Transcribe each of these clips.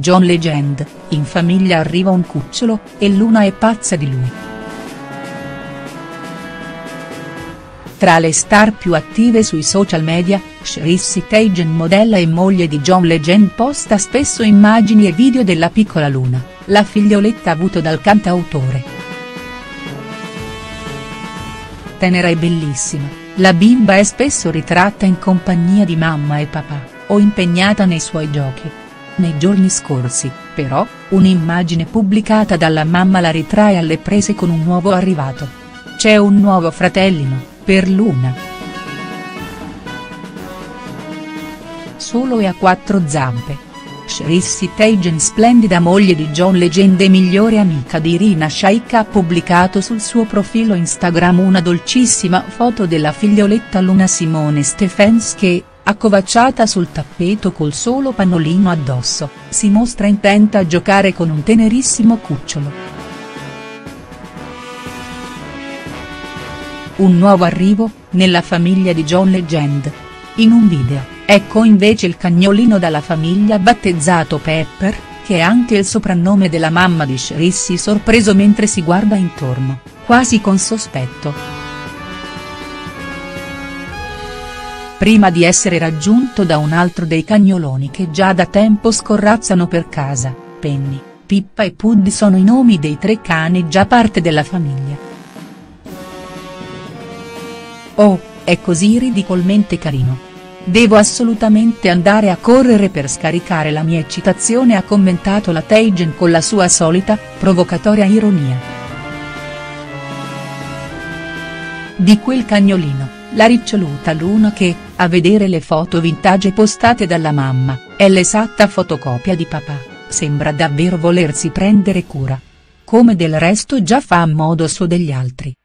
John Legend: in famiglia arriva un cucciolo, e Luna è pazza di lui. Tra le star più attive sui social media, Chrissy Teigen, modella e moglie di John Legend, posta spesso immagini e video della piccola Luna, la figlioletta avuto dal cantautore. Tenera e bellissima, la bimba è spesso ritratta in compagnia di mamma e papà, o impegnata nei suoi giochi. Nei giorni scorsi, però, un'immagine pubblicata dalla mamma la ritrae alle prese con un nuovo arrivato. C'è un nuovo fratellino, per Luna. Solo e a quattro zampe. Chrissy Teigen, splendida moglie di John Legend e migliore amica di Irina Shayk, ha pubblicato sul suo profilo Instagram una dolcissima foto della figlioletta Luna Simone Stephens che, accovacciata sul tappeto col solo pannolino addosso, si mostra intenta a giocare con un tenerissimo cucciolo. Un nuovo arrivo, nella famiglia di John Legend. In un video, ecco invece il cagnolino dalla famiglia battezzato Pepper, che è anche il soprannome della mamma di Chrissy, sorpreso mentre si guarda intorno, quasi con sospetto. Prima di essere raggiunto da un altro dei cagnoloni che già da tempo scorrazzano per casa, Penny, Pippa e Puddy sono i nomi dei tre cani già parte della famiglia. Oh, è così ridicolmente carino. Devo assolutamente andare a correre per scaricare la mia eccitazione, ha commentato la Teigen con la sua solita, provocatoria ironia. Di quel cagnolino, la riccioluta Luna che, a vedere le foto vintage postate dalla mamma, è l'esatta fotocopia di papà, sembra davvero volersi prendere cura. Come del resto già fa a modo suo degli altri.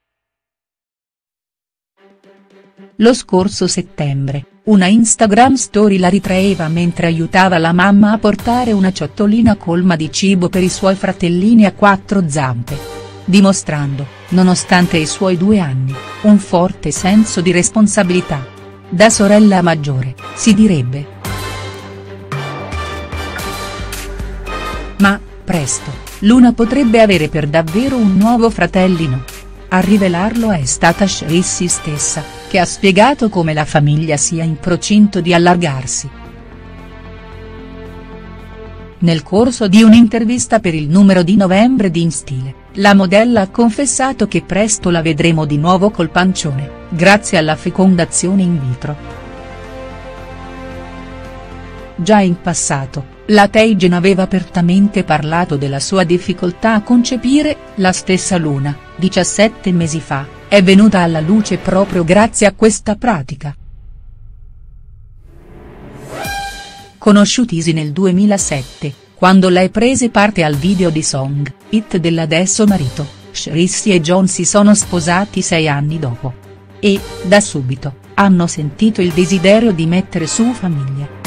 Lo scorso settembre, una Instagram story la ritraeva mentre aiutava la mamma a portare una ciotolina colma di cibo per i suoi fratellini a quattro zampe. Dimostrando, nonostante i suoi 2 anni, un forte senso di responsabilità. Da sorella maggiore, si direbbe. Ma, presto, Luna potrebbe avere per davvero un nuovo fratellino. A rivelarlo è stata Chrissy stessa, che ha spiegato come la famiglia sia in procinto di allargarsi. Nel corso di un'intervista per il numero di novembre di In Stile, la modella ha confessato che presto la vedremo di nuovo col pancione, grazie alla fecondazione in vitro. Già in passato, la Teigen aveva apertamente parlato della sua difficoltà a concepire, la stessa Luna, 17 mesi fa, è venuta alla luce proprio grazie a questa pratica. Conosciutisi nel 2007, quando lei prese parte al video di Song, hit dell'adesso marito, Chrissy e John si sono sposati 6 anni dopo. E, da subito, hanno sentito il desiderio di mettere su famiglia.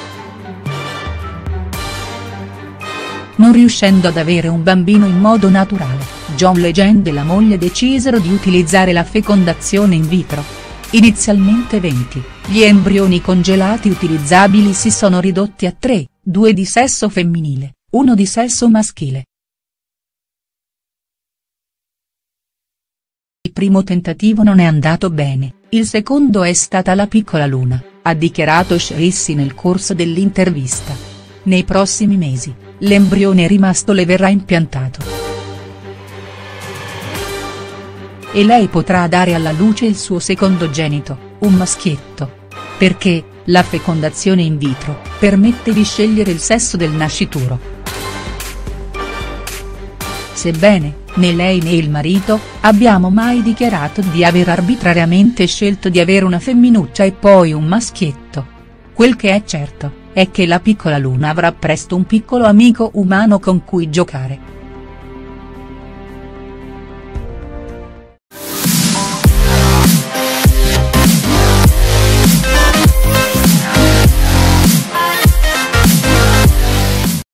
Non riuscendo ad avere un bambino in modo naturale, John Legend e la moglie decisero di utilizzare la fecondazione in vitro. Inizialmente 20, gli embrioni congelati utilizzabili si sono ridotti a 3, 2 di sesso femminile, 1 di sesso maschile. Il primo tentativo non è andato bene, il secondo è stata la piccola Luna, ha dichiarato Chrissy nel corso dell'intervista. Nei prossimi mesi, l'embrione rimasto le verrà impiantato. E lei potrà dare alla luce il suo secondogenito, un maschietto. Perché, la fecondazione in vitro, permette di scegliere il sesso del nascituro. Sebbene, né lei né il marito, abbiamo mai dichiarato di aver arbitrariamente scelto di avere una femminuccia e poi un maschietto. Quel che è certo, è che la piccola Luna avrà presto un piccolo amico umano con cui giocare.